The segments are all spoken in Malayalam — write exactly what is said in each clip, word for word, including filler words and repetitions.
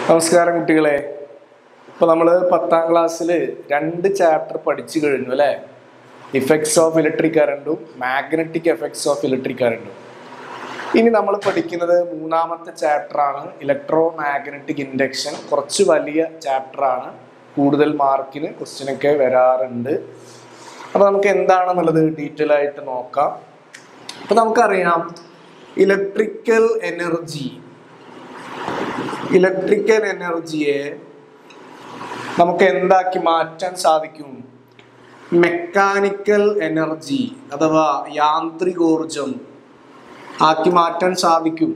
നമസ്കാരം കുട്ടികളെ. ഇപ്പോൾ നമ്മൾ പത്താം ക്ലാസ്സിൽ രണ്ട് ചാപ്റ്റർ പഠിച്ചു കഴിഞ്ഞു അല്ലേ? ഇഫക്ട്സ് ഓഫ് ഇലക്ട്രിക് കറണ്ടും മാഗ്നറ്റിക് എഫക്ട്സ് ഓഫ് ഇലക്ട്രിക് കറണ്ടും. ഇനി നമ്മൾ പഠിക്കുന്നത് മൂന്നാമത്തെ ചാപ്റ്ററാണ്, ഇലക്ട്രോ മാഗ്നറ്റിക് ഇൻഡക്ഷൻ. കുറച്ച് വലിയ ചാപ്റ്ററാണ്, കൂടുതൽ മാർക്കിന് ക്വസ്റ്റ്യനൊക്കെ വരാറുണ്ട്. അപ്പോൾ നമുക്ക് എന്താണെന്നുള്ളത് ഡീറ്റെയിൽ ആയിട്ട് നോക്കാം. അപ്പോൾ നമുക്കറിയാം ഇലക്ട്രിക്കൽ എനർജി ഇലക്ട്രിക്കൽ എനർജിയെ നമുക്ക് എന്താക്കി മാറ്റാൻ സാധിക്കും? മെക്കാനിക്കൽ എനർജി അഥവാ യാന്ത്രികോർജം ആക്കി മാറ്റാൻ സാധിക്കും.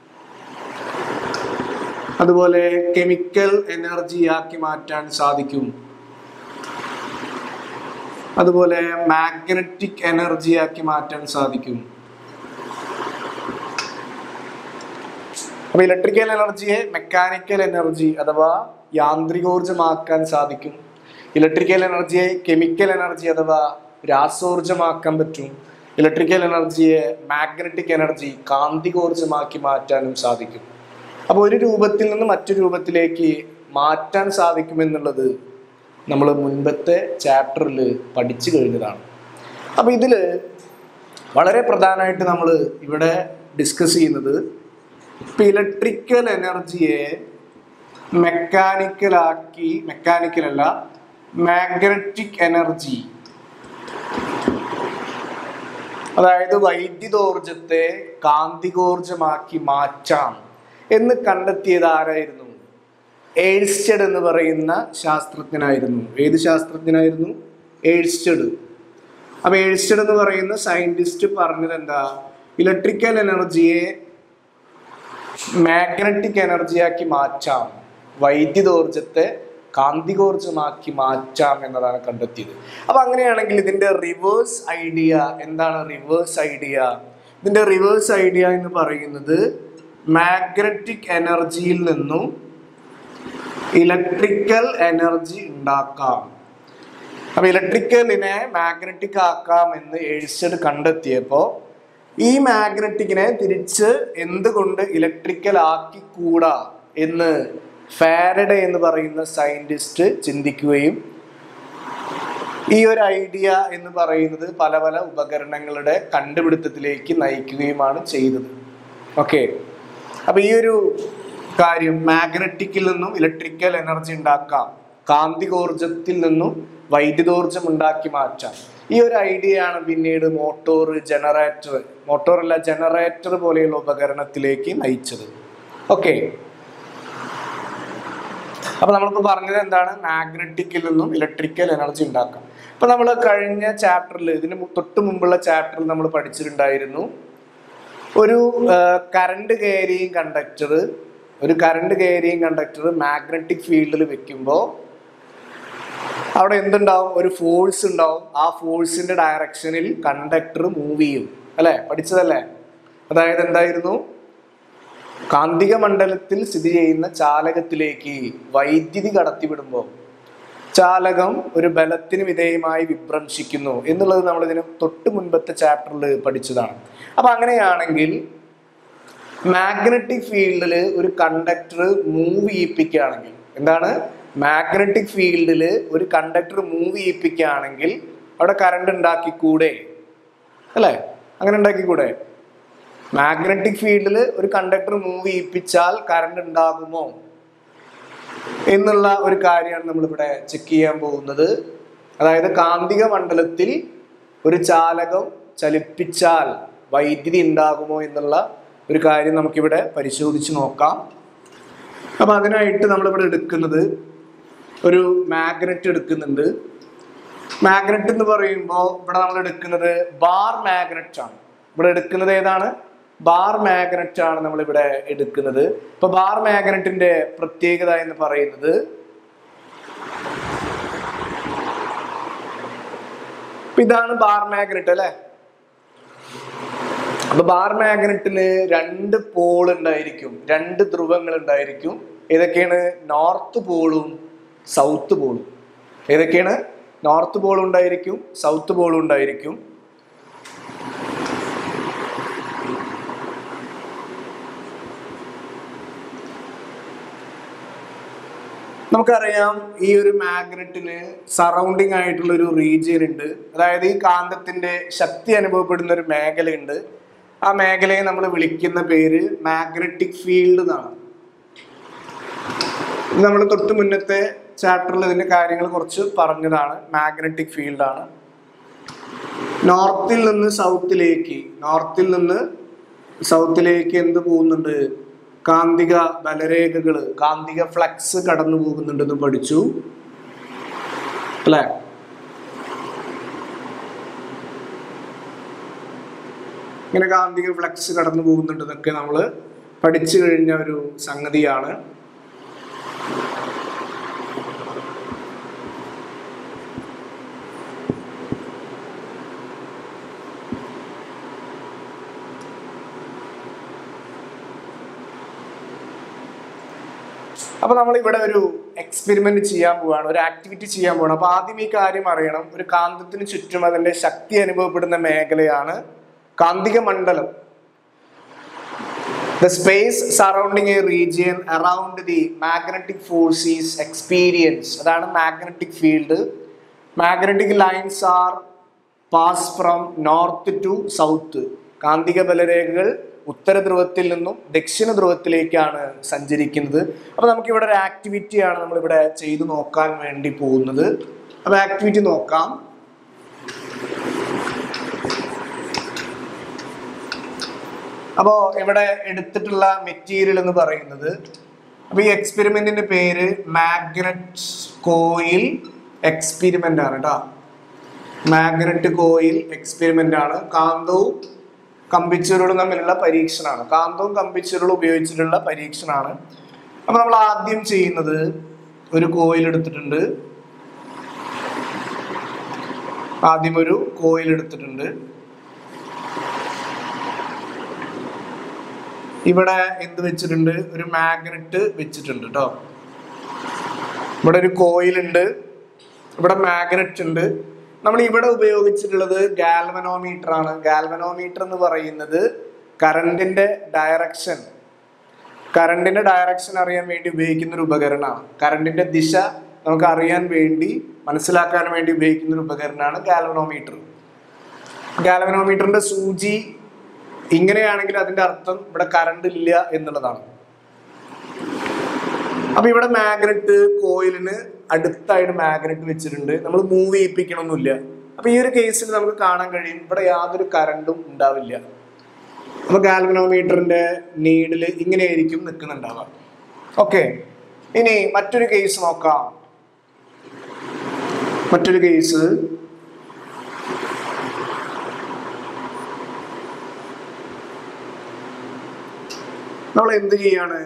അതുപോലെ കെമിക്കൽ എനർജി ആക്കി മാറ്റാൻ സാധിക്കും. അതുപോലെ മാഗ്നറ്റിക് എനർജി ആക്കി മാറ്റാൻ സാധിക്കും. അപ്പൊ ഇലക്ട്രിക്കൽ എനർജിയെ മെക്കാനിക്കൽ എനർജി അഥവാ യാന്ത്രികോർജമാക്കാൻ സാധിക്കും. ഇലക്ട്രിക്കൽ എനർജിയെ കെമിക്കൽ എനർജി അഥവാ രാസോർജമാക്കാൻ പറ്റും. ഇലക്ട്രിക്കൽ എനർജിയെ മാഗ്നറ്റിക് എനർജി കാന്തികോർജമാക്കി മാറ്റാനും സാധിക്കും. അപ്പോൾ ഒരു രൂപത്തിൽ നിന്ന് മറ്റൊരു രൂപത്തിലേക്ക് മാറ്റാൻ സാധിക്കുമെന്നുള്ളത് നമ്മൾ മുൻപത്തെ ചാപ്റ്ററിൽ പഠിച്ചു കഴിഞ്ഞതാണ്. അപ്പോൾ ഇതിൽ വളരെ പ്രധാനമായിട്ട് നമ്മൾ ഇവിടെ ഡിസ്കസ് ചെയ്യുന്നത് ഇപ്പം ഇലക്ട്രിക്കൽ എനർജിയെ മെക്കാനിക്കലാക്കി മെക്കാനിക്കൽ അല്ല മാഗ്നറ്റിക് എനർജി, അതായത് വൈദ്യുതോർജത്തെ കാന്തികോർജമാക്കി മാറ്റാം എന്ന് കണ്ടെത്തിയത് ആരായിരുന്നു? ഏഴ്സ്റ്റഡ് എന്ന് പറയുന്ന ശാസ്ത്രജ്ഞനായിരുന്നു. ഏത് ശാസ്ത്രജ്ഞനായിരുന്നു? ഏഴ്സ്റ്റഡ്. അപ്പൊ ഏഴ്സ്റ്റഡ് എന്ന് പറയുന്ന സയന്റിസ്റ്റ് പറഞ്ഞത് എന്താ? ഇലക്ട്രിക്കൽ എനർജിയെ മാഗ്നറ്റിക് എനർജിയാക്കി മാറ്റാം, വൈദ്യുതോർജത്തെ കാന്തികോർജമാക്കി മാറ്റാം എന്നതാണ് കണ്ടെത്തിയത്. അപ്പൊ അങ്ങനെയാണെങ്കിൽ ഇതിന്റെ റിവേഴ്സ് ഐഡിയ എന്താണ്? റിവേഴ്സ് ഐഡിയ ഇതിന്റെ റിവേഴ്സ് ഐഡിയ എന്ന് പറയുന്നത് മാഗ്നറ്റിക് എനർജിയിൽ നിന്നും ഇലക്ട്രിക്കൽ എനർജി ഉണ്ടാക്കാം. അപ്പൊ ഇലക്ട്രിക്കലിനെ മാഗ്നറ്റിക് ആക്കാം എന്ന് ഏഴ്സ്റ്റഡ് കണ്ടെത്തിയപ്പോ ഈ മാഗ്നറ്റിക്കിനെ തിരിച്ച് എന്തുകൊണ്ട് ഇലക്ട്രിക്കൽ ആക്കിക്കൂടാ എന്ന് ഫാരഡേ എന്ന് പറയുന്ന സയന്റിസ്റ്റ് ചിന്തിക്കുകയും ഈ ഒരു ഐഡിയ എന്ന് പറയുന്നത് പല പല ഉപകരണങ്ങളുടെ കണ്ടുപിടുത്തത്തിലേക്ക് നയിക്കുകയുമാണ് ചെയ്തത്. ഓക്കെ, അപ്പൊ ഈ ഒരു കാര്യം മാഗ്നറ്റിക്കിൽ നിന്നും ഇലക്ട്രിക്കൽ എനർജി ഉണ്ടാക്കാം, കാന്തികോർജത്തിൽ നിന്നും വൈദ്യുതോർജം ഉണ്ടാക്കി മാറ്റാം, ഈ ഒരു ഐഡിയ ആണ് പിന്നീട് മോട്ടോർ, ജനറേറ്റർ മോട്ടോർ അല്ല ജനറേറ്റർ പോലെയുള്ള ഉപകരണത്തിലേക്ക് നയിച്ചത്. ഓക്കെ, അപ്പൊ നമ്മളിപ്പോ പറഞ്ഞത് എന്താണ്? മാഗ്നറ്റിക്കിൽ നിന്നും ഇലക്ട്രിക്കൽ എനർജി ഉണ്ടാക്കാം. അപ്പൊ നമ്മൾ കഴിഞ്ഞ ചാപ്റ്ററിൽ, ഇതിന് തൊട്ട് മുമ്പുള്ള ചാപ്റ്ററിൽ നമ്മൾ പഠിച്ചിട്ടുണ്ടായിരുന്നു ഒരു കറണ്ട് ക്യാരിയിങ് കണ്ടക്ടർ ഒരു കറണ്ട് ക്യാരിയിങ് കണ്ടക്ടർ മാഗ്നറ്റിക് ഫീൽഡിൽ വെക്കുമ്പോൾ അവിടെ എന്തുണ്ടാവും? ഒരു ഫോഴ്സ് ഉണ്ടാവും. ആ ഫോഴ്സിന്റെ ഡയറക്ഷനിൽ കണ്ടക്ടർ മൂവ് ചെയ്യും. അല്ലെ? പഠിച്ചതല്ലേ? അതായത് എന്തായിരുന്നു? കാന്തിക മണ്ഡലത്തിൽ സ്ഥിതി ചെയ്യുന്ന ചാലകത്തിലേക്ക് വൈദ്യുതി കടത്തിവിടുമ്പോൾ ചാലകം ഒരു ബലത്തിന് വിധേയമായി വിഭ്രംശിക്കുന്നു എന്നുള്ളത് നമ്മൾ ഇതിന് തൊട്ട് മുൻപത്തെ ചാപ്റ്ററിൽ പഠിച്ചതാണ്. അപ്പൊ അങ്ങനെയാണെങ്കിൽ മാഗ്നറ്റിക് ഫീൽഡിൽ ഒരു കണ്ടക്ടർ മൂവ് ചെയ്യിപ്പിക്കുകയാണെങ്കിൽ എന്താണ്? മാഗ്നറ്റിക് ഫീൽഡിൽ ഒരു കണ്ടക്ടർ മൂവ് ചെയ്യിപ്പിക്കുകയാണെങ്കിൽ അവിടെ കറണ്ട് ഉണ്ടാക്കിക്കൂടെ? അല്ലേ? അങ്ങനെ ഉണ്ടാക്കിക്കൂടെ? മാഗ്നറ്റിക് ഫീൽഡിൽ ഒരു കണ്ടക്ടർ മൂവ് ചെയ്യിപ്പിച്ചാൽ കറണ്ട് ഉണ്ടാകുമോ എന്നുള്ള ഒരു കാര്യമാണ് നമ്മളിവിടെ ചെക്ക് ചെയ്യാൻ പോകുന്നത്. അതായത് കാന്തിക മണ്ഡലത്തിൽ ഒരു ചാലകം ചലിപ്പിച്ചാൽ വൈദ്യുതി ഉണ്ടാകുമോ എന്നുള്ള ഒരു കാര്യം നമുക്കിവിടെ പരിശോധിച്ച് നോക്കാം. അപ്പൊ അതിനായിട്ട് നമ്മളിവിടെ എടുക്കുന്നത് ഒരു മാഗ്നറ്റ് എടുക്കുന്നുണ്ട്. മാഗ്നറ്റ് എന്ന് പറയുമ്പോൾ ഇവിടെ നമ്മൾ എടുക്കുന്നത് ബാർ മാഗ്നറ്റ് ആണ്. ഇവിടെ എടുക്കുന്നത് ഏതാണ്? ബാർ മാഗ്നറ്റ് ആണ് നമ്മൾ ഇവിടെ എടുക്കുന്നത്. ഇപ്പൊ ബാർ മാഗ്നറ്റിന്റെ പ്രത്യേകത എന്ന് പറയുന്നത് ഇതാണ് ബാർ മാഗ്നറ്റ് അല്ലെ? അപ്പൊ ബാർ മാഗ്നറ്റിന് രണ്ട് പോൾ ഉണ്ടായിരിക്കും, രണ്ട് ധ്രുവങ്ങൾ ഉണ്ടായിരിക്കും. ഏതൊക്കെയാണ്? നോർത്ത് പോളും സൗത്ത് പോളും. ഏതൊക്കെയാണ്? നോർത്ത് പോളും ഉണ്ടായിരിക്കും, സൗത്ത് പോളും ഉണ്ടായിരിക്കും. നമുക്കറിയാം ഈ ഒരു മാഗ്നറ്റിന് സറൗണ്ടിങ് ആയിട്ടുള്ള ഒരു റീജിയൻ ഉണ്ട്. അതായത് ഈ കാന്തത്തിന്റെ ശക്തി അനുഭവപ്പെടുന്ന ഒരു മേഖലയുണ്ട്. ആ മേഖലയെ നമ്മൾ വിളിക്കുന്ന പേര് മാഗ്നറ്റിക് ഫീൽഡ് എന്നാണ്. നമ്മൾ തൊട്ട് മുന്നത്തെ ചാപ്റ്ററിൽ ഇതിന്റെ കാര്യങ്ങൾ കുറച്ച് പറഞ്ഞതാണ്. മാഗ്നറ്റിക് ഫീൽഡാണ്. നോർത്തിൽ നിന്ന് സൗത്തിലേക്ക് നോർത്തിൽ നിന്ന് സൗത്തിലേക്ക് എന്ത് പോകുന്നുണ്ട്? കാന്തിക ബലരേഖകള്, കാന്തിക ഫ്ലക്സ് കടന്നു പോകുന്നുണ്ടെന്ന് പഠിച്ചു അല്ലെ? ഇങ്ങനെ കാന്തിക ഫ്ലക്സ് കടന്നു പോകുന്നുണ്ടെന്നൊക്കെ നമ്മൾ പഠിച്ചു കഴിഞ്ഞ ഒരു സംഗതിയാണ്. അപ്പൊ നമ്മൾ ഇവിടെ ഒരു എക്സ്പെരിമെന്റ് ചെയ്യാൻ പോവാണ്, ഒരു ആക്ടിവിറ്റി ചെയ്യാൻ പോവാണ്. അപ്പൊ ആദ്യം ഈ കാര്യം അറിയണം. ഒരു കാന്തത്തിന് ചുറ്റും അതിന്റെ ശക്തി അനുഭവപ്പെടുന്ന മേഖലയാണ് കാന്തിക മണ്ഡലം. The space surrounding a region around the magnetic force is experienced. അതാണ് magnetic field. Magnetic lines are pass from north to south. കാന്തിക ബലരേഖകൾ ഉത്തര ധ്രുവത്തിൽ നിന്നും ദക്ഷിണ ധ്രുവത്തിലേക്കാണ് സഞ്ചരിക്കുന്നത്. അപ്പൊ നമുക്ക് ഇവിടെ ഒരു ആക്ടിവിറ്റിയാണ് നമ്മൾ ഇവിടെ ചെയ്തു നോക്കാൻ വേണ്ടി പോകുന്നത്. അപ്പൊ ആക്ടിവിറ്റി നോക്കാം. അപ്പോ ഇവിടെ എടുത്തിട്ടുള്ള മെറ്റീരിയൽ എന്ന് പറയുന്നത്, അപ്പൊ ഈ എക്സ്പെരിമെന്റിന്റെ പേര് മാഗ്നറ്റ് കോയിൽ എക്സ്പെരിമെന്റ് ആണ് കേട്ടോ. മാഗ്നറ്റ് കോയിൽ എക്സ്പെരിമെന്റ് ആണ്. കാന്തവും കമ്പിച്ചുരുളും തമ്മിലുള്ള പരീക്ഷണമാണ്. കാന്തവും കമ്പിച്ചുരുളും ഉപയോഗിച്ചിട്ടുള്ള പരീക്ഷണമാണ്. അപ്പൊ നമ്മൾ ആദ്യം ചെയ്യുന്നത്, ഒരു കോയിൽ എടുത്തിട്ടുണ്ട്. ആദ്യം ഒരു കോയിൽ എടുത്തിട്ടുണ്ട്. ഇവിടെ എന്ത് വെച്ചിട്ടുണ്ട്? ഒരു മാഗ്നറ്റ് വെച്ചിട്ടുണ്ട് കേട്ടോ. ഇവിടെ ഒരു കോയിൽ ഉണ്ട്, ഇവിടെ മാഗ്നറ്റ് ഉണ്ട്. നമ്മൾ ഇവിടെ ഉപയോഗിച്ചിട്ടുള്ളത് ഗാൽവനോമീറ്റർ ആണ്. ഗാൽവനോമീറ്റർ എന്ന് പറയുന്നത് കറണ്ടിന്റെ ഡയറക്ഷൻ കറണ്ടിന്റെ ഡയറക്ഷൻ അറിയാൻ വേണ്ടി ഉപയോഗിക്കുന്ന ഒരു ഉപകരണമാണ്. കറണ്ടിന്റെ ദിശ നമുക്ക് അറിയാൻ വേണ്ടി, മനസ്സിലാക്കാൻ വേണ്ടി ഉപയോഗിക്കുന്ന ഒരു ഉപകരണമാണ് ഗാൽവനോമീറ്റർ. ഗാൽവനോമീറ്ററിന്റെ സൂചി ഇങ്ങനെയാണെങ്കിൽ അതിന്റെ അർത്ഥം ഇവിടെ കറണ്ട് ഇല്ല എന്നുള്ളതാണ്. അപ്പൊ ഇവിടെ മാഗ്നറ്റ് കോയിലിന് അടുത്തായിട്ട് മാഗ്നറ്റ് വെച്ചിട്ടുണ്ട്. നമ്മൾ മൂവ് ചെയ്യിപ്പിക്കണമൊന്നുമില്ല. അപ്പൊ ഈ ഒരു കേസിൽ നമുക്ക് കാണാൻ കഴിയും ഇവിടെ യാതൊരു കറണ്ടും ഉണ്ടാവില്ല. അപ്പൊ ഗാൽവനോമീറ്ററിന്റെ നീഡില് ഇങ്ങനെയായിരിക്കും നിൽക്കുന്നുണ്ടാവുക. ഓക്കെ, ഇനി മറ്റൊരു കേസ് നോക്കാം. മറ്റൊരു കേസ് നമ്മൾ എന്ത് ചെയ്യാണ്?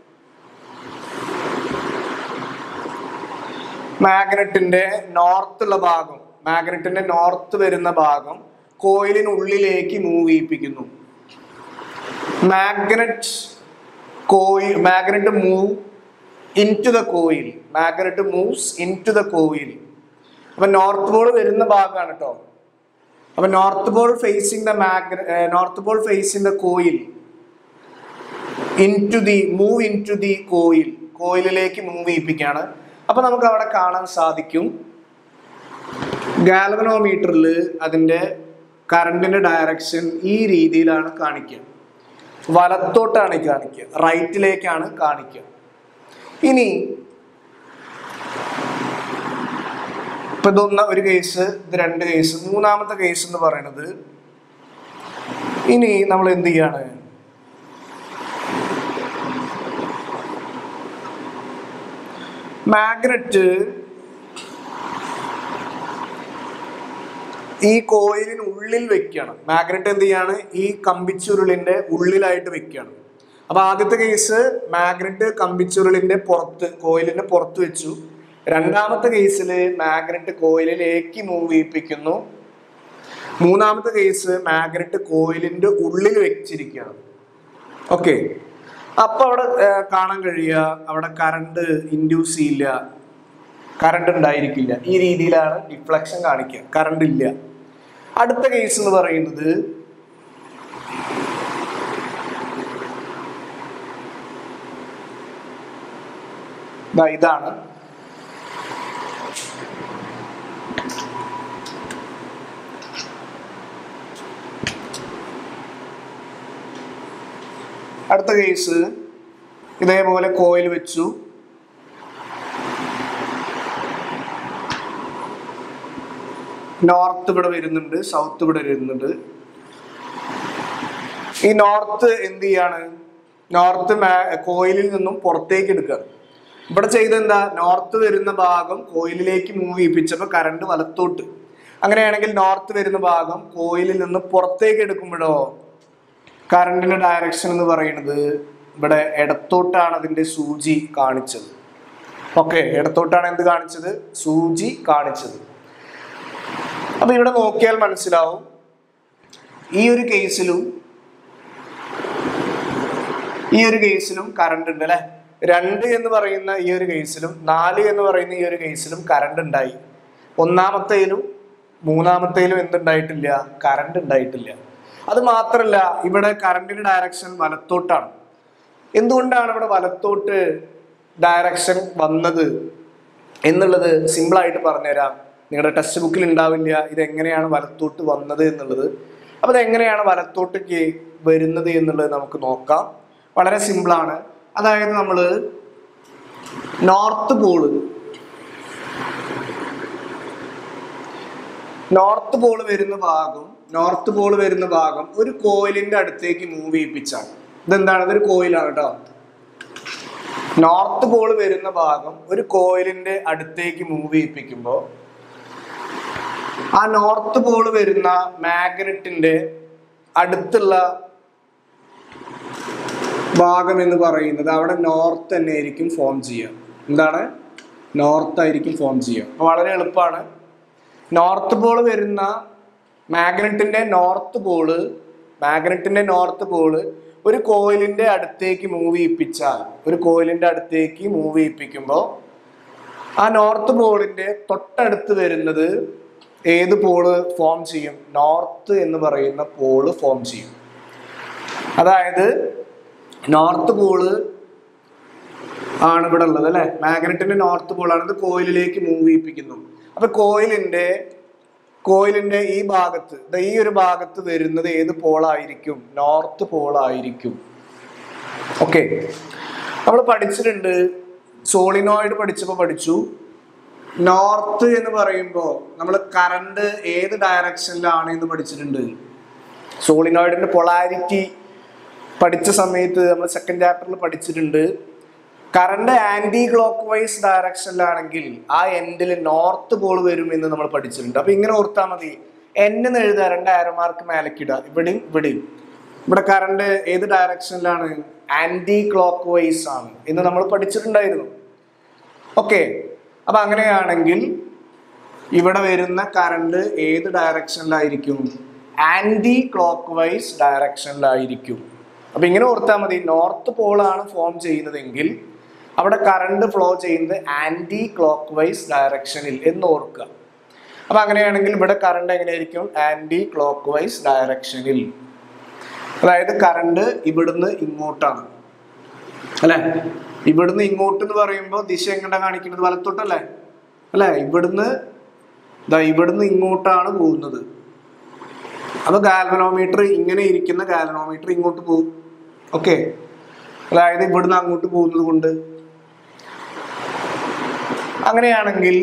മാഗ്നറ്റിന്റെ നോർത്തുള്ള ഭാഗം, മാഗ്നറ്റിന്റെ നോർത്ത് വരുന്ന ഭാഗം കോയിലിനുള്ളിലേക്ക് മൂവ് ചെയ്യിപ്പിക്കുന്നു. Magnet coil magnet move into the coil magnet moves into the coil. അപ്പൊ നോർത്ത് പോൾ വരുന്ന ഭാഗമാണ് കേട്ടോ. അപ്പൊ north pole facing the magna north pole facing the coil into the move into the coil കോയിലിലേക്ക് മൂവ് ചെയ്യിപ്പിക്കുകയാണ്. അപ്പൊ നമുക്ക് അവിടെ കാണാൻ സാധിക്കും ഗാൽവനോമീറ്ററിൽ അതിന്റെ കറണ്ടിന്റെ ഡയറക്ഷൻ ഈ രീതിയിലാണ് കാണിക്കുക. വലത്തോട്ടാണ് കാണിക്കുക, റൈറ്റിലേക്കാണ് കാണിക്കുക. ഇനി ഇപ്പൊ ഇതൊന്ന ഒരു കേസ്, ഇത് രണ്ട് കേസ്. മൂന്നാമത്തെ കേസ് എന്ന് പറയുന്നത്, ഇനി നമ്മൾ എന്ത് ചെയ്യാണ്? മാഗ്നറ്റ് ഈ കോയിലിന് ഉള്ളിൽ വെക്കുകയാണ്. മാഗ്നറ്റ് എന്ത് ചെയ്യാണ്? ഈ കമ്പിച്ചുരുളിന്റെ ഉള്ളിലായിട്ട് വെക്കുകയാണ്. അപ്പൊ ആദ്യത്തെ കേസ് മാഗ്നറ്റ് കമ്പിച്ചുരുളിന്റെ പുറത്ത്, കോയിലിന്റെ പുറത്ത് വെച്ചു. രണ്ടാമത്തെ കേസിൽ മാഗ്നറ്റ് കോയിലിലേക്ക് മൂവ് ചെയ്യിപ്പിക്കുന്നു. മൂന്നാമത്തെ കേസ് മാഗ്നറ്റ് കോയിലിന്റെ ഉള്ളിൽ വെച്ചിരിക്കുകയാണ്. ഓക്കെ, അപ്പൊ അവിടെ കാണാൻ കഴിയുക അവിടെ കറണ്ട് ഇൻഡ്യൂസ് ചെയ്യില്ല, കറണ്ട് ഉണ്ടായിരിക്കില്ല. ഈ രീതിയിലാണ് ഡിഫ്ലക്ഷൻ കാണിക്കുക, കറണ്ട് ഇല്ല. അടുത്ത കേസ് എന്ന് പറയുന്നത് ഇതാണ്. അടുത്ത കേസ് ഇതേപോലെ കോയിൽ വെച്ചു, നോർത്ത് ഇവിടെ വരുന്നുണ്ട്, സൗത്ത് ഇവിടെ വരുന്നുണ്ട്. ഈ നോർത്ത് എന്ത് ചെയ്യാണ്? നോർത്ത് കോയിലിൽ നിന്നും പുറത്തേക്ക് എടുക്കുകയാണ്. ഇവിടെ ചെയ്ത എന്താ? നോർത്ത് വരുന്ന ഭാഗം കോയിലിലേക്ക് മൂവ് ചെയ്യിപ്പിച്ചപ്പോൾ കറണ്ട് വലത്തോട്ട്. അങ്ങനെയാണെങ്കിൽ നോർത്ത് വരുന്ന ഭാഗം കോയിലിൽ നിന്ന് പുറത്തേക്ക് എടുക്കുമ്പോഴോ കറണ്ടിന്റെ ഡയറക്ഷൻ എന്ന് പറയുന്നത് ഇവിടെ ഇടത്തോട്ടാണ് അതിന്റെ സൂചി കാണിച്ചത്. ഓക്കെ, ഇടത്തോട്ടാണ് എന്ത് കാണിച്ചത്? സൂചി കാണിച്ചത്. അപ്പൊ ഇവിടെ നോക്കിയാൽ മനസ്സിലാവും, ഈ ഒരു കേസിലും ഈ ഒരു കേസിലും കറണ്ട് ഉണ്ട് അല്ലെ. രണ്ട് എന്ന് പറയുന്ന ഈ ഒരു കേസിലും നാല് എന്ന് പറയുന്ന ഈ ഒരു കേസിലും കറണ്ട് ഉണ്ടായി. ഒന്നാമത്തേലും മൂന്നാമത്തേലും എന്തുണ്ടായിട്ടില്ല? കറണ്ട് ഉണ്ടായിട്ടില്ല. അത് മാത്രല്ല, ഇവിടെ കറണ്ടിന്റെ ഡയറക്ഷൻ വലത്തോട്ടാണ്. എന്തുകൊണ്ടാണ് ഇവിടെ വലത്തോട്ട് ഡയറക്ഷൻ വന്നത് എന്നുള്ളത് സിമ്പിൾ ആയിട്ട് പറഞ്ഞുതരാം. നിങ്ങളുടെ ടെക്സ്റ്റ് ബുക്കിൽ ഉണ്ടാവില്ല ഇതെങ്ങനെയാണ് വലത്തോട്ട് വന്നത് എന്നുള്ളത്. അപ്പൊ ഇതെങ്ങനെയാണ് വലത്തോട്ടേക്ക് വരുന്നത് എന്നുള്ളത് നമുക്ക് നോക്കാം. വളരെ സിമ്പിളാണ്. അതായത് നമ്മൾ നോർത്ത് പോള് നോർത്ത് പോള് വരുന്ന ഭാഗം നോർത്ത് പോള് വരുന്ന ഭാഗം ഒരു കോയിലിന്റെ അടുത്തേക്ക് മൂവ് ചെയ്യിപ്പിച്ചാണ്. ഇതെന്താണ്? ഇതൊരു കോയിലാണ് കേട്ടോ. നോർത്ത് പോള് വരുന്ന ഭാഗം ഒരു കോയിലിന്റെ അടുത്തേക്ക് മൂവ് ചെയ്യിപ്പിക്കുമ്പോൾ ആ നോർത്ത് പോള് വരുന്ന മാഗ്നറ്റിന്റെ അടുത്തുള്ള ഭാഗം എന്ന് പറയുന്നത് അവിടെ നോർത്ത് തന്നെ ആയിരിക്കും ഫോം ചെയ്യുക. എന്താണ്? നോർത്ത് ആയിരിക്കും ഫോം ചെയ്യുക. അപ്പൊ വളരെ എളുപ്പമാണ്. നോർത്ത് പോള് വരുന്ന മാഗ്നറ്റിന്റെ നോർത്ത് പോള് മാഗ്നറ്റിന്റെ നോർത്ത് പോള് ഒരു കോയിലിന്റെ അടുത്തേക്ക് മൂവ് ചെയ്യിപ്പിച്ചാൽ ഒരു കോയിലിന്റെ അടുത്തേക്ക് മൂവ് ചെയ്യിപ്പിക്കുമ്പോൾ ആ നോർത്ത് പോളിന്റെ തൊട്ടടുത്ത് വരുന്നത് ഏത് പോള് ഫോം ചെയ്യും? നോർത്ത് എന്ന് പറയുന്ന പോള് ഫോം ചെയ്യും. അതായത് നോർത്ത് പോള് ആണ് ഇവിടെ ഉള്ളത് അല്ലെ. മാഗ്നറ്റിന്റെ നോർത്ത് പോളാണ്. ഇത് കോയിലിലേക്ക് മൂവ് ചെയ്യിപ്പിക്കുന്നു. അപ്പൊ കോയിലിന്റെ കോയിലിന്റെ ഈ ഭാഗത്ത് ഈ ഒരു ഭാഗത്ത് വരുന്നത് ഏത് പോളായിരിക്കും? നോർത്ത് പോളായിരിക്കും. ഓക്കെ, നമ്മൾ പഠിച്ചിട്ടുണ്ട്. സോളിനോയിഡ് പഠിച്ചപ്പോൾ പഠിച്ചു, നോർത്ത് എന്ന് പറയുമ്പോൾ നമ്മൾ കറണ്ട് ഏത് ഡയറക്ഷനിലാണ് എന്ന് പഠിച്ചിട്ടുണ്ട്. സോളിനോയിഡിന്റെ പൊളാരിറ്റി പഠിച്ച സമയത്ത് നമ്മൾ സെക്കൻഡ് ചാപ്റ്ററിൽ പഠിച്ചിട്ടുണ്ട്. കറണ്ട് ആന്റി ക്ലോക്ക് വൈസ് ഡയറക്ഷനിലാണെങ്കിൽ ആ എൻഡിൽ നോർത്ത് പോൾ വരും എന്ന് നമ്മൾ പഠിച്ചിട്ടുണ്ട്. അപ്പൊ ഇങ്ങനെ ഓർത്താൽ മതി. എൻ എന്ന് എഴുതുക, രണ്ട് ആരോ മാർക്ക് മേലക്കിടുക, ഇവിടെയും ഇവിടെയും. ഇവിടെ കറണ്ട് ഏത് ഡയറക്ഷനിലാണ്? ആന്റി ക്ലോക്ക് വൈസ് ആണ് എന്ന് നമ്മൾ പഠിച്ചിട്ടുണ്ടായിരുന്നു. ഓക്കെ, അപ്പൊ അങ്ങനെയാണെങ്കിൽ ഇവിടെ വരുന്ന കറണ്ട് ഏത് ഡയറക്ഷനിലായിരിക്കും? Anti clock vice ഡയറക്ഷനിലായിരിക്കും. അപ്പൊ ഇങ്ങനെ ഓർത്താൽ മതി. നോർത്ത് പോളാണ് ഫോം ചെയ്യുന്നതെങ്കിൽ അവിടെ കറണ്ട് ഫ്ലോ ചെയ്യുന്നത് ആന്റി ക്ലോക്ക് വൈസ് ഡയറക്ഷനിൽ എന്ന് ഓർക്കുക. അപ്പൊ അങ്ങനെയാണെങ്കിൽ ഇവിടെ കറണ്ട് എങ്ങനെയായിരിക്കും? ആന്റി ക്ലോക്ക് വൈസ് ഡയറക്ഷനിൽ. അതായത് കറണ്ട് ഇവിടുന്ന് ഇങ്ങോട്ടാണ് അല്ലെ. ഇവിടുന്ന് ഇങ്ങോട്ട് എന്ന് പറയുമ്പോൾ ദിശ എങ്ങനെ കാണിക്കുന്നത്? വലത്തോട്ടല്ലേ അല്ലെ. ഇവിടുന്ന് ഇതാ ഇവിടുന്ന് ഇങ്ങോട്ടാണ് പോകുന്നത്. അപ്പൊ ഗാൽവനോമീറ്റർ ഇങ്ങനെ ഇരിക്കുന്ന ഗാൽവനോമീറ്റർ ഇങ്ങോട്ട് പോകും. ഓക്കെ, അതായത് ഇവിടുന്ന് അങ്ങോട്ട് പോകുന്നത് കൊണ്ട്. അങ്ങനെയാണെങ്കിൽ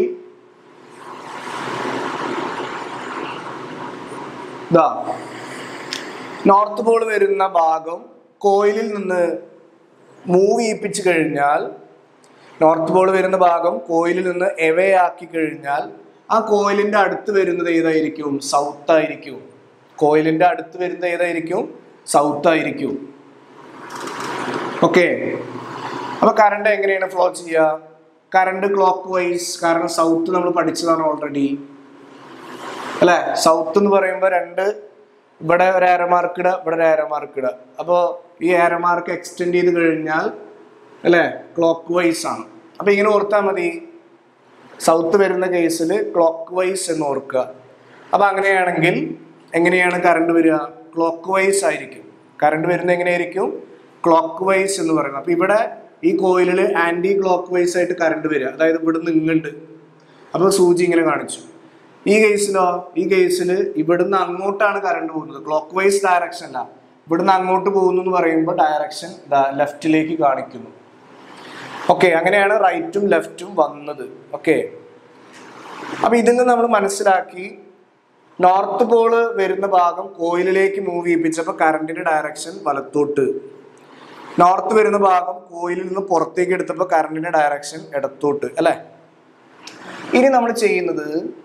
ഇതാ നോർത്ത് പോൾ വരുന്ന ഭാഗം കോയിലിൽ നിന്ന് മൂവ് ചെയ്യിപ്പിച്ചു കഴിഞ്ഞാൽ നോർത്ത് പോൾ വരുന്ന ഭാഗം കോയിലിൽ നിന്ന് എവേ ആക്കി കഴിഞ്ഞാൽ ആ കോയിലിന്റെ അടുത്ത് വരുന്നത് ഏതായിരിക്കും? സൗത്ത് ആയിരിക്കും. കോയിലിന്റെ അടുത്ത് വരുന്നത് ഏതായിരിക്കും? സൗത്ത് ആയിരിക്കും. ഓക്കെ, അപ്പൊ കറണ്ട് എങ്ങനെയാണ് ഫ്ലോ ചെയ്യുക? Current clockwise. കാരണം സൗത്ത് നമ്മൾ പഠിച്ചതാണ് ഓൾറെഡി അല്ലെ. സൗത്ത് എന്ന് പറയുമ്പോൾ രണ്ട്, ഇവിടെ ഒരു ആരോ മാർക്ക് ഇടുക, ഇവിടെ ഒരു ആരോ മാർക്ക് ഇടുക. അപ്പോൾ ഈ ആരോ മാർക്ക് എക്സ്റ്റെൻഡ് ചെയ്ത് കഴിഞ്ഞാൽ അല്ലെ ക്ലോക്ക് വൈസ് ആണ്. അപ്പൊ ഇങ്ങനെ ഓർത്താൽ മതി. സൗത്ത് വരുന്ന കേസിൽ ക്ലോക്ക് വൈസ് എന്ന് ഓർക്കുക. അപ്പൊ അങ്ങനെയാണെങ്കിൽ എങ്ങനെയാണ് കറണ്ട് വരിക? ക്ലോക്ക് വൈസ് ആയിരിക്കും. കറണ്ട് വരുന്നത് എങ്ങനെയായിരിക്കും? ക്ലോക്ക് വൈസ് എന്ന് പറയുന്നത്. അപ്പൊ ഇവിടെ ഈ കോയിലിൽ ആന്റി ക്ലോക്ക് വൈസ് ആയിട്ട് കറണ്ട് വരിക. അതായത് ഇവിടുന്ന് ഇങ്ങോട്ട്. അപ്പൊ സൂചി ഇങ്ങനെ കാണിച്ചു. ഈ കേസിലോ ഈ കേസിൽ ഇവിടുന്ന് അങ്ങോട്ടാണ് കറണ്ട് പോകുന്നത്. ക്ലോക്ക് വൈസ് ഡയറക്ഷൻ അല്ല, ഇവിടുന്ന് അങ്ങോട്ട് പോകുന്നു എന്ന് പറയുമ്പോൾ ഡയറക്ഷൻ ലെഫ്റ്റിലേക്ക് കാണിക്കുന്നു. ഓക്കെ, അങ്ങനെയാണ് റൈറ്റും ലെഫ്റ്റും വന്നത്. ഓക്കെ, അപ്പൊ ഇതിൽ നിന്ന് നമ്മൾ മനസ്സിലാക്കി നോർത്ത് പോള് വരുന്ന ഭാഗം കോയിലിലേക്ക് മൂവ് ചെയ്യിപ്പിച്ചപ്പോൾ കറണ്ടിന്റെ ഡയറക്ഷൻ വലത്തോട്ട്, നോർത്ത് വരുന്ന ഭാഗം കോയിലിൽ നിന്ന് പുറത്തേക്ക് എടുത്തപ്പോൾ കറണ്ടിന്റെ ഡയറക്ഷൻ ഇടത്തോട്ട് അല്ലെ. ഇനി നമ്മൾ ചെയ്യുന്നത്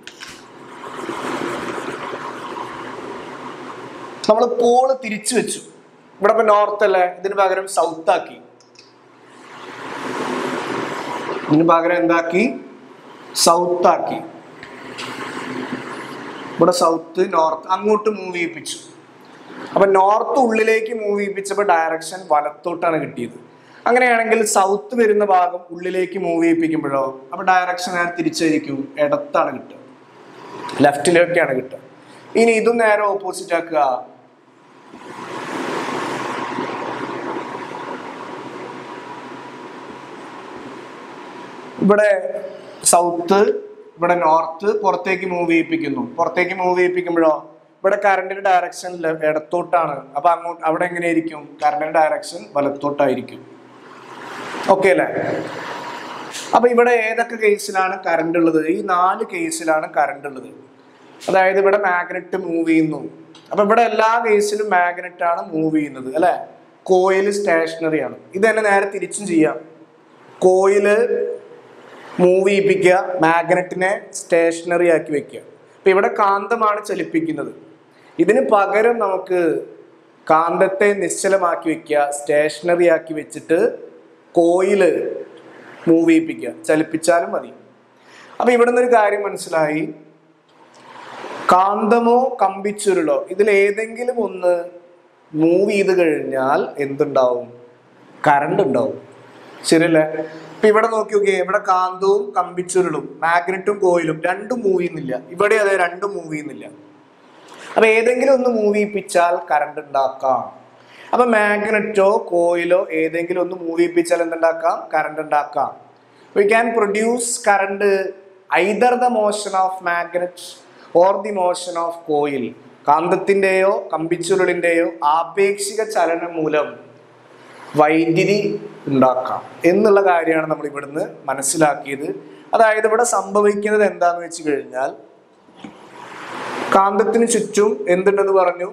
നമ്മൾ പോള് തിരിച്ചു വെച്ചു. ഇവിടെ ഇപ്പൊ നോർത്ത് അല്ലേ, ഇതിന് പകരം സൗത്ത് ആക്കി. ഇതിന് പകരം എന്താക്കി? സൗത്ത് ആക്കി. ഇവിടെ സൗത്ത് നോർത്ത് അങ്ങോട്ട് മൂവ് ചെയ്യിപ്പിച്ചു. അപ്പൊ നോർത്ത് ഉള്ളിലേക്ക് മൂവ് ചെയ്യിപ്പിച്ചപ്പോൾ ഡയറക്ഷൻ വലത്തോട്ടാണ് കിട്ടിയത്. അങ്ങനെയാണെങ്കിൽ സൗത്ത് വരുന്ന ഭാഗം ഉള്ളിലേക്ക് മൂവ് ചെയ്യിപ്പിക്കുമ്പോഴോ അപ്പൊ ഡയറക്ഷൻ നേരെ തിരിച്ചായിരിക്കും, ഇടത്താണ് കിട്ടുക, ലെഫ്റ്റിലേക്കാണ് കിട്ടുക. ഇനി ഇതും നേരെ ഓപ്പോസിറ്റ് ആക്കുക. ഇവിടെ സൗത്ത്, ഇവിടെ നോർത്ത് പുറത്തേക്ക് മൂവ് ചെയ്യിപ്പിക്കുന്നു. പുറത്തേക്ക് മൂവ് ചെയ്യിപ്പിക്കുമ്പോഴോ ഇവിടെ കറണ്ടിന്റെ ഡയറക്ഷൻ ഇടത്തോട്ടാണ്. അപ്പൊ അങ്ങോട്ട് അവിടെ എങ്ങനെയായിരിക്കും? കറണ്ടിന്റെ ഡയറക്ഷൻ വലത്തോട്ടായിരിക്കും. ഓക്കെ അല്ലേ? അപ്പൊ ഇവിടെ ഏതൊക്കെ കേസിലാണ് കറണ്ട് ഉള്ളത്? ഈ നാല് കേസിലാണ് കറണ്ട് ഉള്ളത്. അതായത് ഇവിടെ മാഗ്നറ്റ് മൂവ് ചെയ്യുന്നു. അപ്പൊ ഇവിടെ എല്ലാ കേസിലും മാഗ്നറ്റ് ആണ് മൂവ് ചെയ്യുന്നത് അല്ലെ. കോയിൽ സ്റ്റേഷനറി ആണ്. ഇത് തന്നെ നേരെ തിരിച്ചും ചെയ്യാം. കോയില് മൂവ് ചെയ്യിപ്പിക്കുക, മാഗ്നറ്റിനെ സ്റ്റേഷനറി ആക്കി വെക്കുക. അപ്പൊ ഇവിടെ കാന്തമാണ് ചലിപ്പിക്കുന്നത്. ഇതിന് പകരം നമുക്ക് കാന്തത്തെ നിശ്ചലമാക്കി വെക്കുക, സ്റ്റേഷനറി ആക്കി വെച്ചിട്ട് കോയില് മൂവ് ചെയ്യിപ്പിക്കുക, ചലിപ്പിച്ചാലും മതി. അപ്പൊ ഇവിടെ നിന്നൊരു കാര്യം മനസ്സിലായി, കാന്തമോ കമ്പിച്ചുരുളോ ഇതിൽ ഏതെങ്കിലും ഒന്ന് മൂവ് ചെയ്ത് കഴിഞ്ഞാൽ എന്തുണ്ടാവും? കറണ്ട് ഉണ്ടാവും. ശരിയല്ലേ? ഇപ്പൊ ഇവിടെ നോക്കി നോക്കിയേ, ഇവിടെ കാന്തവും കമ്പിച്ചുരുളും മാഗ്നറ്റും കോയിലും രണ്ടും മൂവ് ചെയ്യുന്നില്ല. ഇവിടെ അതെ, രണ്ടും മൂവ് ചെയ്യുന്നില്ല. അപ്പൊ ഏതെങ്കിലും ഒന്ന് മൂവ് ചെയ്യിപ്പിച്ചാൽ കറണ്ട് ഉണ്ടാക്കാം. അപ്പൊ മാഗ്നറ്റോ കോയിലോ ഏതെങ്കിലും ഒന്ന് മൂവ് ചെയ്യിപ്പിച്ചാൽ എന്തുണ്ടാക്കാം? കറണ്ട് ഉണ്ടാക്കാം. We can produce current either the motion of magnet or the motion of coil. കാന്തത്തിന്റെയോ കമ്പിച്ചുരുളിന്റെയോ ആപേക്ഷിക ചലനം മൂലം വൈദ്യുതി ഉണ്ടാക്കാം എന്നുള്ള കാര്യമാണ് നമ്മൾ ഇവിടുന്ന് മനസ്സിലാക്കിയത്. അതായത് ഇവിടെ സംഭവിക്കുന്നത് എന്താന്ന് വെച്ച് കഴിഞ്ഞാൽ, കാന്തത്തിന് ചുറ്റും എന്തുണ്ടെന്ന് പറഞ്ഞു?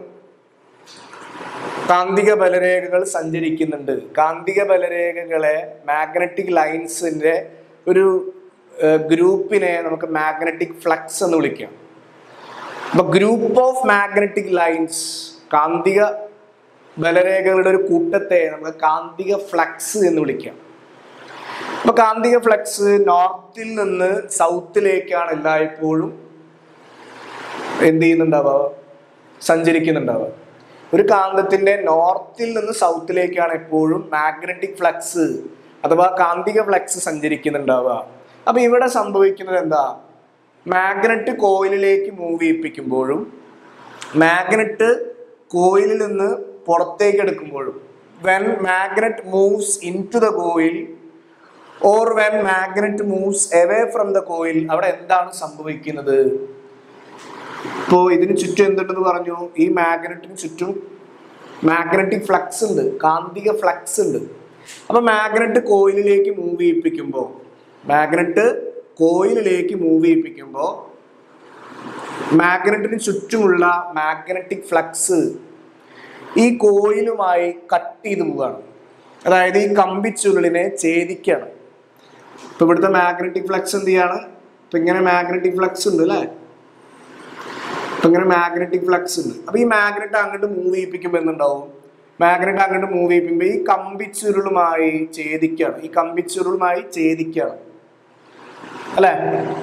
കാന്തിക ബലരേഖകൾ സഞ്ചരിക്കുന്നുണ്ട്. കാന്തിക ബലരേഖകളെ, മാഗ്നറ്റിക് ലൈൻസിന്റെ ഒരു ഗ്രൂപ്പിനെ നമുക്ക് മാഗ്നറ്റിക് ഫ്ലക്സ് എന്ന് വിളിക്കാം. അപ്പൊ ഗ്രൂപ്പ് ഓഫ് മാഗ്നറ്റിക് ലൈൻസ്, കാന്തിക ബലരേഖകളുടെ ഒരു കൂട്ടത്തെ നമുക്ക് കാന്തിക ഫ്ലക്സ് എന്ന് വിളിക്കാം. അപ്പൊ കാന്തിക ഫ്ലക്സ് നോർത്തിൽ നിന്ന് സൗത്തിലേക്കാണ് എല്ലായ്പ്പോഴും എന്ത് ചെയ്യുന്നുണ്ടാവുക? സഞ്ചരിക്കുന്നുണ്ടാവുക. ഒരു കാന്തത്തിന്റെ നോർത്തിൽ നിന്ന് സൗത്തിലേക്കാണ് എപ്പോഴും മാഗ്നറ്റിക് ഫ്ലക്സ് അഥവാ കാന്തിക ഫ്ലക്സ് സഞ്ചരിക്കുന്നുണ്ടാവുക. അപ്പൊ ഇവിടെ സംഭവിക്കുന്നത് എന്താ? മാഗ്നറ്റ് കോയിലിലേക്ക് മൂവ് ചെയ്യിപ്പിക്കുമ്പോഴും മാഗ്നറ്റ് കോയിലിൽ നിന്ന് പുറത്തേക്ക് എടുക്കുമ്പോഴും, when magnet moves into the coil or when magnet moves away from the coil, അവിടെ എന്താണ് സംഭവിക്കുന്നത്? ഇപ്പോ ഇതിന് ചുറ്റും എന്തുണ്ടെന്ന് പറഞ്ഞു? ഈ മാഗ്നറ്റിന് ചുറ്റും മാഗ്നറ്റിക് ഫ്ലക്സ് ഉണ്ട്, കാന്തിക ഫ്ലക്സ് ഉണ്ട്. അപ്പൊ മാഗ്നറ്റ് കോയിലിലേക്ക് മൂവ് ചെയ്യിപ്പിക്കുമ്പോൾ മാഗ്നറ്റ് കോയിലിലേക്ക് മൂവ് ചെയ്യിപ്പിക്കുമ്പോൾ മാഗ്നറ്റിന് ചുറ്റുമുള്ള മാഗ്നറ്റിക് ഫ്ലക്സ് ഈ കോയിലുമായി കട്ട് ചെയ്ത് പോവുകയാണ്. അതായത് ഈ കമ്പിച്ചുരുളിനെ ഛേദിക്കുകയാണ്. ഇപ്പൊ ഇവിടുത്തെ മാഗ്നറ്റിക് ഫ്ലക്സ് എന്ത് ചെയ്യാണ്? ഇപ്പൊ ഇങ്ങനെ മാഗ്നറ്റിക് ഫ്ലക്സ് ഉണ്ട് അല്ലെ. ഇപ്പൊ ഇങ്ങനെ മാഗ്നറ്റിക് ഫ്ലക്സ് ഉണ്ട്. അപ്പൊ ഈ മാഗ്നറ്റ് അങ്ങോട്ട് മൂവ് ചെയ്യിപ്പിക്കുമ്പോൾ എന്തുണ്ടാവും? മാഗ്നറ്റ് അങ്ങോട്ട് മൂവ് ചെയ്യിപ്പിക്കുമ്പോൾ ഈ കമ്പിച്ചുരുളുമായി ഛേദിക്കുകയാണ്. ഈ കമ്പിച്ചുരുളുമായി ഛേദിക്കുകയാണ് അല്ലെ.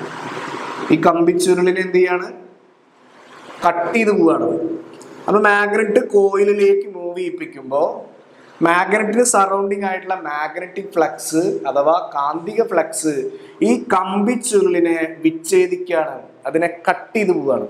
ഈ കമ്പിച്ചുരുളിനെ എന്ത് ചെയ്യാണ്? കട്ട് ചെയ്ത് പോവുകയാണ്. അപ്പൊ മാഗ്നറ്റ് കോയിലിലേക്ക് മൂവ് ചെയ്യിപ്പിക്കുമ്പോൾ മാഗ്നറ്റിന് സറൗണ്ടിങ് ആയിട്ടുള്ള മാഗ്നറ്റിക് ഫ്ലക്സ് അഥവാ കാന്തിക ഫ്ലക്സ് ഈ കമ്പിച്ചുരുളിനെ വിച്ഛേദിക്കുകയാണ്, അതിനെ കട്ട് ചെയ്ത് പോവുകയാണ്.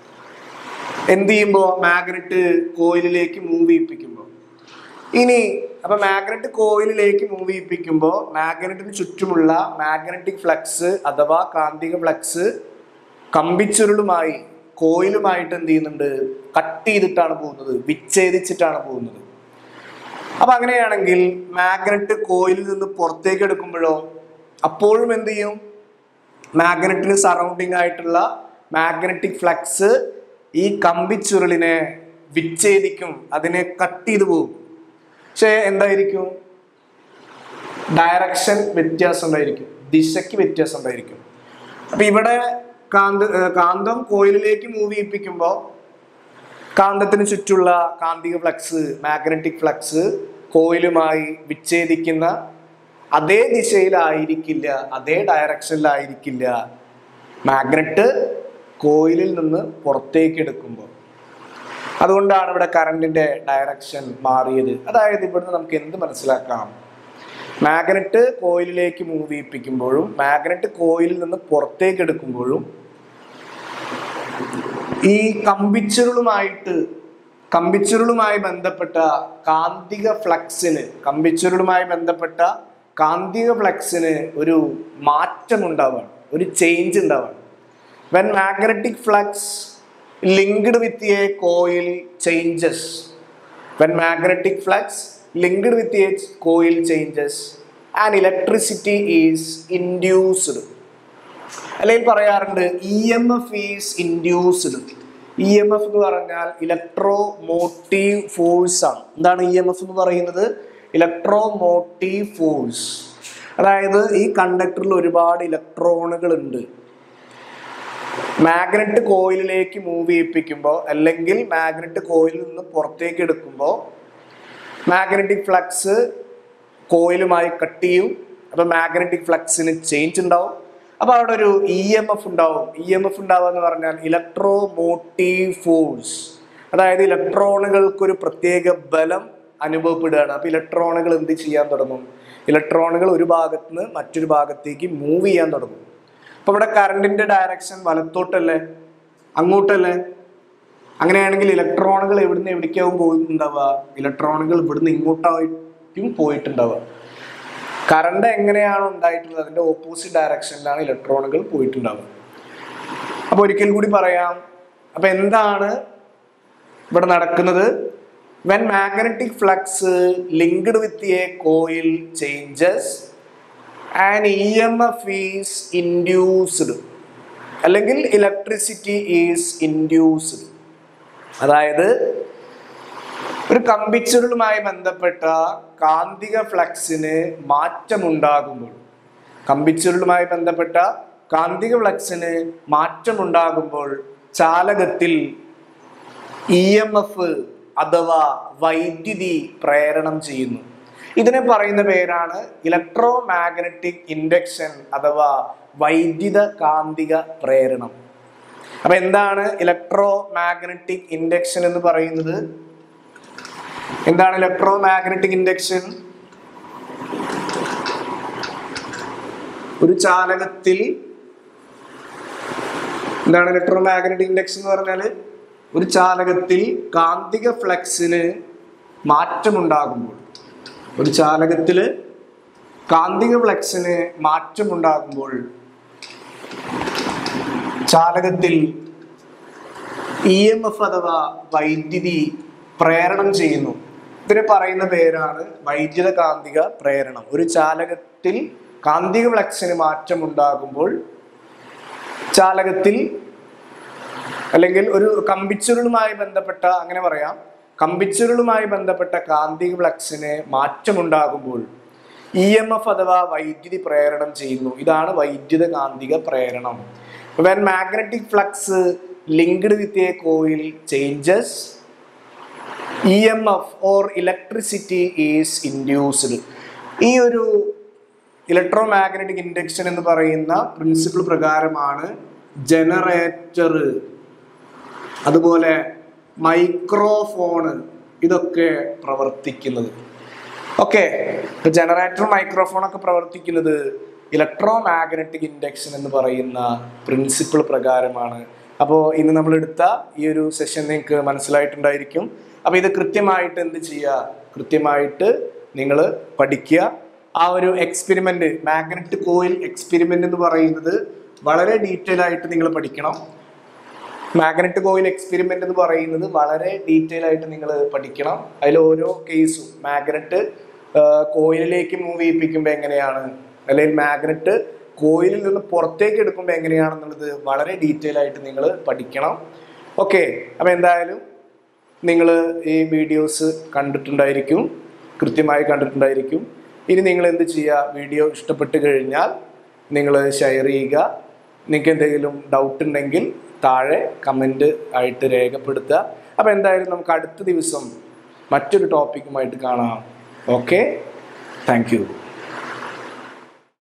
എന്ത് ചെയ്യുമ്പോൾ? മാഗ്നറ്റ് കോയിലിലേക്ക് മൂവ് ചെയ്യിപ്പിക്കുമ്പോൾ. ഇനി അപ്പൊ മാഗ്നറ്റ് കോയിലിലേക്ക് മൂവ് ചെയ്യിപ്പിക്കുമ്പോൾ മാഗ്നറ്റിന് ചുറ്റുമുള്ള മാഗ്നറ്റിക് ഫ്ലക്സ് അഥവാ കാന്തിക ഫ്ലക്സ് കമ്പിച്ചുരുളുമായി കോയിലുമായിട്ട് എന്ത് ചെയ്യുന്നുണ്ട്, കട്ട് ചെയ്തിട്ടാണ് പോകുന്നത്, വിച്ഛേദിച്ചിട്ടാണ് പോകുന്നത്. അപ്പൊ അങ്ങനെയാണെങ്കിൽ മാഗ്നറ്റ് കോയിലിൽ നിന്ന് പുറത്തേക്ക് എടുക്കുമ്പോഴോ അപ്പോഴും എന്ത് ചെയ്യും, മാഗ്നറ്റിന് സറൗണ്ടിങ് ആയിട്ടുള്ള മാഗ്നറ്റിക് ഫ്ലക്സ് ഈ കമ്പിച്ചുരുളിനെ വിച്ഛേദിക്കും, അതിനെ കട്ട് ചെയ്തു പോകും. പക്ഷെ എന്തായിരിക്കും, ഡയറക്ഷൻ വ്യത്യാസം ഉണ്ടായിരിക്കും, ദിശയ്ക്ക് വ്യത്യാസം ഉണ്ടായിരിക്കും. അപ്പൊ ഇവിടെ കാന്ത കാന്തം കോയിലിലേക്ക് മൂവ് ചെയ്യിപ്പിക്കുമ്പോൾ കാന്തത്തിന് ചുറ്റുള്ള കാന്തിക ഫ്ലക്സ്, മാഗ്നറ്റിക് ഫ്ലക്സ് കോയിലുമായി വിച്ഛേദിക്കുന്ന അതേ ദിശയിലായിരിക്കില്ല, അതേ ഡയറക്ഷനിലായിരിക്കില്ല മാഗ്നറ്റ് കോയിലിൽ നിന്ന് പുറത്തേക്ക് എടുക്കുമ്പോൾ. അതുകൊണ്ടാണ് ഇവിടെ കറണ്ടിന്റെ ഡയറക്ഷൻ മാറിയത്. അതായത് ഇവിടുന്ന് നമുക്ക് എന്ത് മനസ്സിലാക്കാം, മാഗ്നറ്റ് കോയിലിലേക്ക് മൂവ് ചെയ്യിപ്പിക്കുമ്പോഴും മാഗ്നറ്റ് കോയിലിൽ നിന്ന് പുറത്തേക്ക് എടുക്കുമ്പോഴും ഈ കമ്പിച്ചുരുളുമായിട്ട് കമ്പിച്ചുരുളുമായി ബന്ധപ്പെട്ട കാന്തിക ഫ്ലക്സിന് കമ്പിച്ചുരുളുമായി ബന്ധപ്പെട്ട കാന്തിക ഫ്ലക്സിന് ഒരു മാറ്റം ഉണ്ടാവുകയാണ്, ഒരു ചേഞ്ച് ഉണ്ടാവുകയാണ്. When magnetic flux linked with a coil changes, when magnetic flux linked with a coil changes and electricity is induced. അല്ലെങ്കിൽ പറയാറുണ്ട് E M F is induced. E M F എന്ന് പറഞ്ഞാൽ ഇലക്ട്രോ മോട്ടീവ് ഫോഴ്സ് ആണ്. എന്താണ് ഇ എം എഫ് എന്ന് പറയുന്നത്? Electromotive force. അതായത് ഈ കണ്ടക്ടറിൽ ഒരുപാട് ഇലക്ട്രോണുകൾ ഉണ്ട്. മാഗ്നറ്റ് കോയിലിലേക്ക് മൂവ് ചെയ്യിപ്പിക്കുമ്പോൾ അല്ലെങ്കിൽ മാഗ്നറ്റ് കോയിലിൽ നിന്ന് പുറത്തേക്ക് എടുക്കുമ്പോൾ മാഗ്നറ്റിക് ഫ്ലക്സ് കോയിലുമായി കട്ട് ചെയ്യും. അപ്പൊ മാഗ്നറ്റിക് ഫ്ലക്സിന് ചേഞ്ച് ഉണ്ടാവും. അപ്പൊ അവിടെ ഒരു ഇ എം എഫ് ഉണ്ടാവും. ഇ എം എഫ് ഉണ്ടാവുക എന്ന് പറഞ്ഞാൽ ഇലക്ട്രോ മോട്ടീവ് ഫോഴ്സ്. അതായത് ഇലക്ട്രോണുകൾക്ക് ഒരു പ്രത്യേക ബലം അനുഭവപ്പെടുകയാണ്. അപ്പൊ ഇലക്ട്രോണുകൾ എന്ത് ചെയ്യാൻ തുടങ്ങും? ഇലക്ട്രോണുകൾ ഒരു ഭാഗത്ത് നിന്ന് മറ്റൊരു ഭാഗത്തേക്ക് മൂവ് ചെയ്യാൻ തുടങ്ങും. അപ്പൊ ഇവിടെ കറണ്ടിന്റെ ഡയറക്ഷൻ വലത്തോട്ടല്ലേ, അങ്ങോട്ടല്ലേ? അങ്ങനെയാണെങ്കിൽ ഇലക്ട്രോണുകൾ എവിടുന്ന് എവിടേക്കാവും പോയിട്ടുണ്ടാവുക? ഇലക്ട്രോണുകൾ ഇവിടുന്ന് ഇങ്ങോട്ടായിട്ടും പോയിട്ടുണ്ടാവുക. കറണ്ട് എങ്ങനെയാണ് ഉണ്ടായിട്ടുള്ളത് അതിന്റെ ഓപ്പോസിറ്റ് ഡയറക്ഷനിലാണ് ഇലക്ട്രോണുകൾ പോയിട്ടുണ്ടാവുക. അപ്പൊ ഒരിക്കൽ കൂടി പറയാം. അപ്പൊ എന്താണ് ഇവിടെ നടക്കുന്നത്? when magnetic flux linked with a coil changes an E M F is induced അല്ലെങ്കിൽ ഇലക്ട്രിസിറ്റി ഈസ് ഇൻഡ്യൂസ്ഡ്. അതായത് ഒരു കമ്പിച്ചുരുളുമായി ബന്ധപ്പെട്ട കാന്തിക ഫ്ലക്സിന് മാറ്റമുണ്ടാകുമ്പോൾ കമ്പിച്ചുരുളുമായി ബന്ധപ്പെട്ട കാന്തിക ഫ്ലക്സിന് മാറ്റമുണ്ടാകുമ്പോൾ ചാലകത്തിൽ ഇ എം എഫ് അഥവാ വൈദ്യുതി പ്രേരണം ചെയ്യുന്നു. ഇതിനെ പറയുന്ന പേരാണ് ഇലക്ട്രോ മാഗ്നറ്റിക് ഇൻഡക്ഷൻ അഥവാ വൈദ്യുത കാന്തിക പ്രേരണം. അപ്പൊ എന്താണ് ഇലക്ട്രോ മാഗ്നറ്റിക് ഇൻഡക്ഷൻ എന്ന് പറയുന്നത്? എന്താണ് ഇലക്ട്രോ മാഗ്നറ്റിക് ഇൻഡക്ഷൻ? ഒരു ചാലകത്തിൽ എന്താണ് ഇലക്ട്രോ മാഗ്നറ്റിക് ഇൻഡക്ഷൻ എന്ന് പറഞ്ഞാൽ ഒരു ചാലകത്തിൽ കാന്തിക ഫ്ലക്സിന് മാറ്റമുണ്ടാകുമ്പോൾ ഒരു ചാലകത്തില് കാന്തിക ഫ്ലക്സിന് മാറ്റമുണ്ടാകുമ്പോൾ ചാലകത്തിൽ ഇ എം എഫ് അഥവാ വൈദ്യുതി പ്രേരണം ചെയ്യുന്നു. ഇതിനെ പറയുന്ന പേരാണ് വൈദ്യുത കാന്തിക പ്രേരണം. ഒരു ചാലകത്തിൽ കാന്തിക ഫ്ലക്സിന് മാറ്റമുണ്ടാകുമ്പോൾ ചാലകത്തിൽ അല്ലെങ്കിൽ ഒരു കമ്പിച്ചുരുളുമായി ബന്ധപ്പെട്ട അങ്ങനെ പറയാം കമ്പിച്ചുരുളുമായി ബന്ധപ്പെട്ട കാന്തിക ഫ്ലക്സിന് മാറ്റമുണ്ടാകുമ്പോൾ ഇ എം എഫ് അഥവാ വൈദ്യുതി പ്രേരണം ചെയ്യുന്നു. ഇതാണ് വൈദ്യുത കാന്തിക പ്രേരണം. when magnetic flux linked with a coil changes E M F or electricity is induced. ഈ ഒരു ഇലക്ട്രോ മാഗ്നറ്റിക് ഇൻഡക്ഷൻ എന്ന് പറയുന്ന പ്രിൻസിപ്പിൾ പ്രകാരമാണ് ജനറേറ്റർ, അതുപോലെ മൈക്രോഫോണ് ഇതൊക്കെ പ്രവർത്തിക്കുന്നത്. ഓക്കെ, ഇപ്പൊ ജനറേറ്റർ മൈക്രോഫോൺ ഒക്കെ പ്രവർത്തിക്കുന്നത് ഇലക്ട്രോ മാഗ്നറ്റിക് ഇൻഡക്ഷൻ എന്ന് പറയുന്ന പ്രിൻസിപ്പിൾ പ്രകാരമാണ്. അപ്പോൾ ഇന്ന് നമ്മൾ എടുത്ത ഈ ഒരു സെഷൻ നിങ്ങൾക്ക് മനസ്സിലായിട്ടുണ്ടായിരിക്കും. അപ്പോൾ ഇത് കൃത്യമായിട്ട് എന്ത് ചെയ്യുക, കൃത്യമായിട്ട് നിങ്ങൾ പഠിക്കുക. ആ ഒരു എക്സ്പെരിമെന്റ് മാഗ്നറ്റ് കോയിൽ എക്സ്പെരിമെന്റ് എന്ന് പറയുന്നത് വളരെ ഡീറ്റെയിൽ ആയിട്ട് നിങ്ങൾ പഠിക്കണം. മാഗ്നറ്റ് കോയിൽ എക്സ്പെരിമെന്റ് എന്ന് പറയുന്നത് വളരെ ഡീറ്റെയിൽ ആയിട്ട് നിങ്ങൾ പഠിക്കണം. അതിൽ ഓരോ കേസും മാഗ്നറ്റ് കോയിലിലേക്ക് മൂവ് ചെയ്യിപ്പിക്കുമ്പോൾ എങ്ങനെയാണ്, അല്ലെങ്കിൽ മാഗ്നറ്റ് കോയിലിൽ നിന്ന് പുറത്തേക്ക് എടുക്കുമ്പോൾ എങ്ങനെയാണെന്നുള്ളത് വളരെ ഡീറ്റെയിൽ ആയിട്ട് നിങ്ങൾ പഠിക്കണം. ഓക്കെ, അപ്പം എന്തായാലും നിങ്ങൾ ഈ വീഡിയോസ് കണ്ടിട്ടുണ്ടായിരിക്കും, കൃത്യമായി കണ്ടിട്ടുണ്ടായിരിക്കും. ഇനി നിങ്ങൾ എന്ത് ചെയ്യുക, വീഡിയോ ഇഷ്ടപ്പെട്ട് കഴിഞ്ഞാൽ നിങ്ങൾ ഷെയർ ചെയ്യുക. നിങ്ങൾക്ക് എന്തെങ്കിലും ഡൗട്ട് ഉണ്ടെങ്കിൽ താഴെ കമൻറ്റ് ആയിട്ട് രേഖപ്പെടുത്തുക. അപ്പോൾ എന്തായാലും നമുക്ക് അടുത്ത ദിവസം മറ്റൊരു ടോപ്പിക്കുമായിട്ട് കാണാം. Okay, thank U.